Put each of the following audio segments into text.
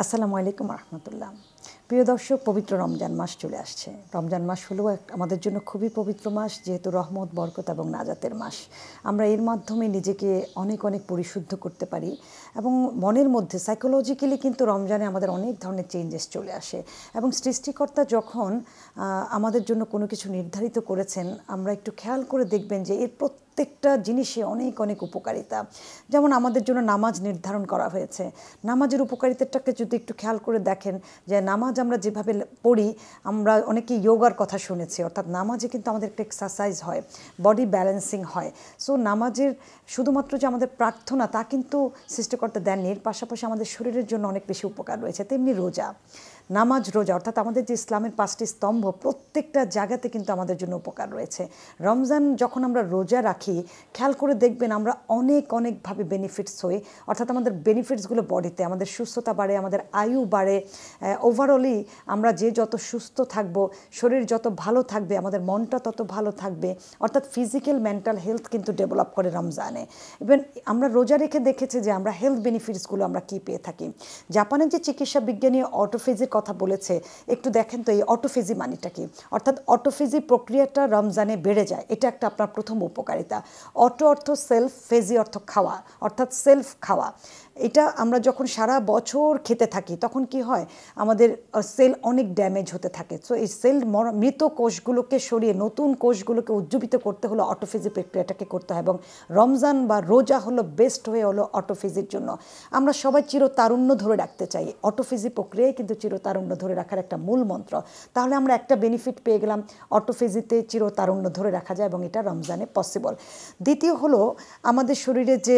আসসালামু আলাইকুম রহমতুল্লাহ। প্রিয় দর্শক, পবিত্র রমজান মাস চলে আসছে। রমজান মাস হলো আমাদের জন্য খুবই পবিত্র মাস, যেহেতু রহমত, বরকত এবং নাজাতের মাস। আমরা এর মাধ্যমে নিজেকে অনেক অনেক পরিশুদ্ধ করতে পারি এবং মনের মধ্যে সাইকোলজিক্যালি কিন্তু রমজানে আমাদের অনেক ধরনের চেঞ্জেস চলে আসে। এবং সৃষ্টিকর্তা যখন আমাদের জন্য কোনো কিছু নির্ধারিত করেছেন, আমরা একটু খেয়াল করে দেখবেন যে এর প্রত্যেকটা জিনিসে অনেক অনেক উপকারিতা। যেমন আমাদের জন্য নামাজ নির্ধারণ করা হয়েছে। নামাজের উপকারিতাটাকে যদি একটু খেয়াল করে দেখেন, যে নামাজ আমরা যেভাবে পড়ি, আমরা অনেকে যোগার কথা শুনেছি, অর্থাৎ নামাজে কিন্তু আমাদের একটা এক্সারসাইজ হয়, বডি ব্যালেন্সিং হয়। সো নামাজের শুধুমাত্র যে আমাদের প্রার্থনা তা কিন্তু সৃষ্টিকর্তা দেননি, এর পাশাপাশি আমাদের শরীরের জন্য অনেক বেশি উপকার রয়েছে। তেমনি রোজা, নামাজ, রোজা, অর্থাৎ আমাদের যে ইসলামের 5টি স্তম্ভ, প্রত্যেকটা জায়গাতে কিন্তু আমাদের জন্য উপকার রয়েছে। রমজান যখন আমরা রোজা রাখি, খেয়াল করে দেখবেন আমরা অনেক অনেকভাবে বেনিফিটস হই, অর্থাৎ আমাদের বেনিফিটসগুলো বডিতে, আমাদের সুস্থতা বাড়ে, আমাদের আয়ু বাড়ে। ওভারঅলি আমরা যে যত সুস্থ থাকব, শরীর যত ভালো থাকবে, আমাদের মনটা তত ভালো থাকবে, অর্থাৎ ফিজিক্যাল মেন্টাল হেলথ কিন্তু ডেভেলপ করে রমজানে। ইভেন আমরা রোজা রেখে দেখেছি যে আমরা হেলথ বেনিফিটসগুলো আমরা কী পেয়ে থাকি। জাপানের যে চিকিৎসা বিজ্ঞানী অটোফেজির কথা বলেছে, একটু দেখেন তো এই অটোফেজি মানিটা কি। অর্থাৎ অটোফেজি প্রক্রিয়াটা রমজানে বেড়ে যায়, এটা একটা আপনার প্রথম উপকারিতা। অটো অর্থ সেলফ, ফেজি অর্থ খাওয়া, অর্থাৎ সেলফ খাওয়া। এটা আমরা যখন সারা বছর খেতে থাকি তখন কি হয়, আমাদের সেল অনেক ড্যামেজ হতে থাকে। সো এই সেল মৃত কোষগুলোকে সরিয়ে নতুন কোষগুলোকে উজ্জীবিত করতে হলো অটোফেজি প্রক্রিয়াটাকে করতে হয়, এবং রমজান বা রোজা হলো বেস্ট হয়ে হলো অটোফেজির জন্য। আমরা সবাই চিরতারুণ্য ধরে রাখতে চাই, অটোফেজি প্রক্রিয়ায় কিন্তু চিরতারুণ্য ধরে রাখার একটা মূল মন্ত্র। তাহলে আমরা একটা বেনিফিট পেয়ে গেলাম, অটোফেজিতে চিরতারুণ্য ধরে রাখা যায় এবং এটা রমজানে পসিবল। দ্বিতীয় হলো, আমাদের শরীরে যে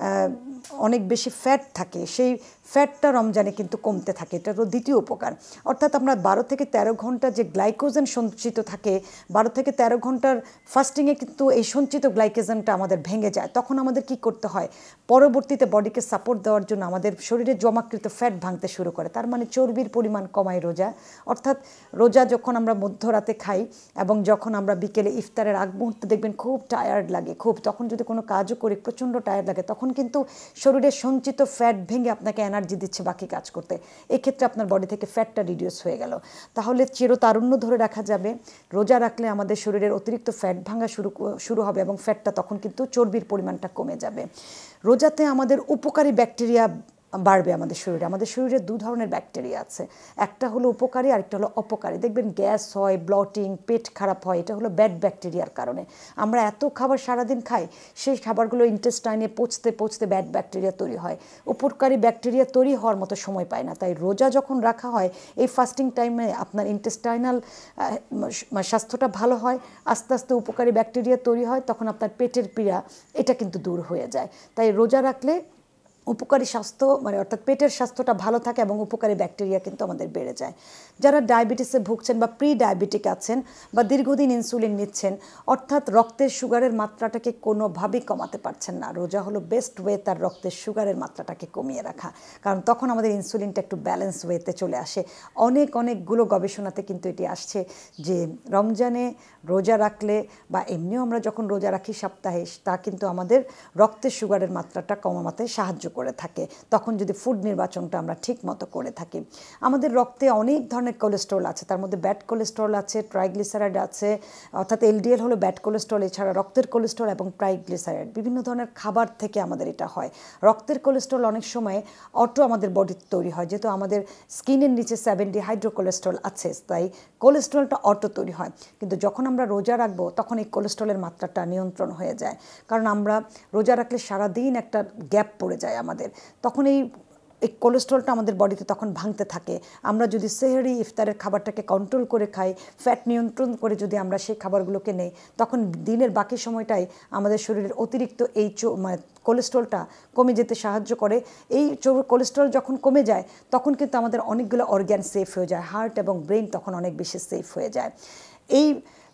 অনেক বেশি ফ্যাট থাকে, সেই ফ্যাটটা রমজানে কিন্তু কমতে থাকে, এটা হলো দ্বিতীয় উপকার। অর্থাৎ আমরা 12 থেকে 13 ঘন্টা যে গ্লাইকোজেন সঞ্চিত থাকে, 12 থেকে 13 ঘন্টার ফাস্টিংয়ে কিন্তু এই সঞ্চিত গ্লাইকোজেনটা আমাদের ভেঙে যায়। তখন আমাদের কি করতে হয়, পরবর্তীতে বডিকে সাপোর্ট দেওয়ার জন্য আমাদের শরীরে জমাকৃত ফ্যাট ভাঙতে শুরু করে, তার মানে চর্বির পরিমাণ কমায় রোজা। অর্থাৎ রোজা যখন আমরা মধ্যরাতে খাই এবং যখন আমরা বিকেলে ইফতারের আগ মুহূর্তে দেখবেন খুব টায়ার্ড লাগে, তখন যদি কোনো কাজও করি প্রচণ্ড টায়ার্ড লাগে, তখন কিন্তু শরীরে সঞ্চিত ফ্যাট ভেঙে আপনাকে এনার্জি দিচ্ছে বাকি কাজ করতে। এক্ষেত্রে আপনার বডি থেকে ফ্যাটটা রিডিউস হয়ে গেল। তাহলে চিরতারুণ্য ধরে রাখা যাবে। রোজা রাখলে আমাদের শরীরের অতিরিক্ত ফ্যাট ভাঙা শুরু হবে এবং ফ্যাটটা তখন কিন্তু চর্বির পরিমাণটা কমে যাবে। রোজাতে আমাদের উপকারী ব্যাকটেরিয়া বাড়বে আমাদের শরীরে। আমাদের শরীরে 2 ধরনের ব্যাকটেরিয়া আছে, একটা হলো উপকারী, আরেকটা হলো অপকারী। দেখবেন গ্যাস হয়, ব্লটিং, পেট খারাপ হয়, এটা হলো ব্যাড ব্যাকটেরিয়ার কারণে। আমরা এত খাবার সারাদিন খাই, সেই খাবারগুলো ইন্টেস্টাইনে পচতে পচতে ব্যাড ব্যাকটেরিয়া তৈরি হয়। উপকারী ব্যাকটেরিয়া তৈরি হওয়ার মতো সময় পায় না। তাই রোজা যখন রাখা হয়, এই ফাস্টিং টাইমে আপনার ইন্টেস্টাইনাল স্বাস্থ্যটা ভালো হয়, আস্তে আস্তে উপকারী ব্যাকটেরিয়া তৈরি হয়, তখন আপনার পেটের পীড়া এটা কিন্তু দূর হয়ে যায়। তাই রোজা রাখলে উপকারী স্বাস্থ্য অর্থাৎ পেটের স্বাস্থ্যটা ভালো থাকে এবং উপকারী ব্যাকটেরিয়া কিন্তু আমাদের বেড়ে যায়। যারা ডায়াবেটিসে ভুগছেন বা প্রি ডায়াবেটিক আছেন বা দীর্ঘদিন ইনসুলিন নিচ্ছেন, অর্থাৎ রক্তের সুগারের মাত্রাটাকে কোনোভাবেই কমাতে পারছেন না, রোজা হলো বেস্ট ওয়ে তার রক্তের সুগারের মাত্রাটাকে কমিয়ে রাখা। কারণ তখন আমাদের ইনসুলিনটা একটু ব্যালেন্স ওয়েতে চলে আসে। অনেকগুলো গবেষণাতে কিন্তু এটি আসছে যে রমজানে রোজা রাখলে বা এমনিও আমরা যখন রোজা রাখি সপ্তাহে, তা কিন্তু আমাদের রক্তের সুগারের মাত্রাটা কমাতে সাহায্য করে থাকে, তখন যদি ফুড নির্বাচনটা আমরা ঠিক মতো করে থাকি। আমাদের রক্তে অনেক ধরনের কোলেস্টেরল আছে, তার মধ্যে ব্যাড কোলেস্টেরল আছে, ট্রাইগ্লিসারাইড আছে, অর্থাৎ এলডিএল হলো ব্যাড কোলেস্টেরল, এছাড়া রক্তের কোলেস্টেরল এবং ট্রাইগ্লিসারাইড। বিভিন্ন ধরনের খাবার থেকে আমাদের এটা হয়। রক্তের কোলেস্টেরল অনেক সময় আমাদের বডিতে তৈরি হয়, যেহেতু আমাদের স্কিনের নিচে 7 হাইড্রোকোলেস্টেরল আছে, তাই কোলেস্টেরলটা তৈরি হয়। কিন্তু যখন আমরা রোজা রাখবো তখন এই কোলেস্টেরলের মাত্রাটা নিয়ন্ত্রণ হয়ে যায়, কারণ আমরা রোজা রাখলে সারাদিন একটা গ্যাপ পড়ে যায় আমাদের, তখন এই কোলেস্টেরলটা আমাদের বডিতে তখন ভাঙতে থাকে। আমরা যদি সেহরি ইফতারের খাবারটাকে কন্ট্রোল করে খাই, ফ্যাট নিয়ন্ত্রণ করে যদি আমরা সেই খাবারগুলোকে নেই, তখন দিনের বাকি সময়টাই আমাদের শরীরের অতিরিক্ত এই কোলেস্টেরলটা কমে যেতে সাহায্য করে। এই কোলেস্টেরল যখন কমে যায় তখন কিন্তু আমাদের অনেকগুলো অর্গ্যান সেফ হয়ে যায়, হার্ট এবং ব্রেন তখন অনেক বেশি সেফ হয়ে যায়। এই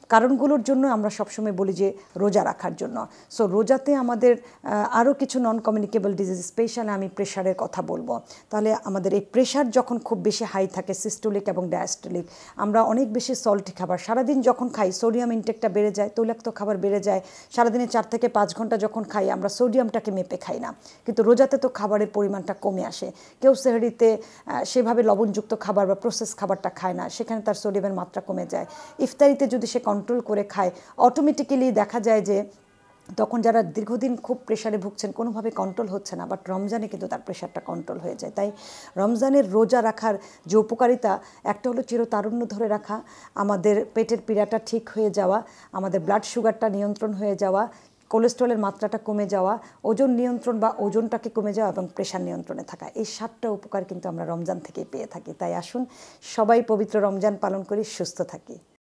কারণগুলোর জন্য আমরা সবসময় বলি যে রোজা রাখার জন্য। সো রোজাতে আমাদের আরও কিছু নন কমিউনিকেবল ডিজিজ, স্পেশালি আমি প্রেশারের কথা বলবো। তাহলে আমাদের এই প্রেশার যখন খুব বেশি হাই থাকে, সিস্টোলিক এবং ডায়াস্টোলিক, আমরা অনেক বেশি সল্টি খাবার সারাদিন যখন খাই, সোডিয়াম ইনটেকটা বেড়ে যায়, তৈলাক্ত খাবার বেড়ে যায়। সারাদিনে 4 থেকে 5 ঘন্টা যখন খাই আমরা সোডিয়ামটাকে মেপে খাই না, কিন্তু রোজাতে তো খাবারের পরিমাণটা কমে আসে। কেউ সেহরিতে সেভাবে লবণযুক্ত খাবার বা প্রসেস খাবারটা খায় না, সেখানে তার সোডিয়ামের মাত্রা কমে যায়। ইফতারিতে যদি সে কন্ট্রোল করে খায়, অটোমেটিক্যালি দেখা যায় যে তখন যারা দীর্ঘদিন খুব প্রেশারে ভুগছেন, কোনোভাবে কন্ট্রোল হচ্ছে না, বাট রমজানে কিন্তু তার প্রেশারটা কন্ট্রোল হয়ে যায়। তাই রমজানের রোজা রাখার যে উপকারিতা, একটা হলো চিরতারুণ্য ধরে রাখা, আমাদের পেটের পীড়াটা ঠিক হয়ে যাওয়া, আমাদের ব্লাড সুগারটা নিয়ন্ত্রণ হয়ে যাওয়া, কোলেস্ট্রলের মাত্রাটা কমে যাওয়া, ওজন নিয়ন্ত্রণ বা ওজনটাকে কমে যাওয়া এবং প্রেশার নিয়ন্ত্রণে থাকা। এই 7টা উপকার কিন্তু আমরা রমজান থেকেই পেয়ে থাকি। তাই আসুন সবাই পবিত্র রমজান পালন করি, সুস্থ থাকি।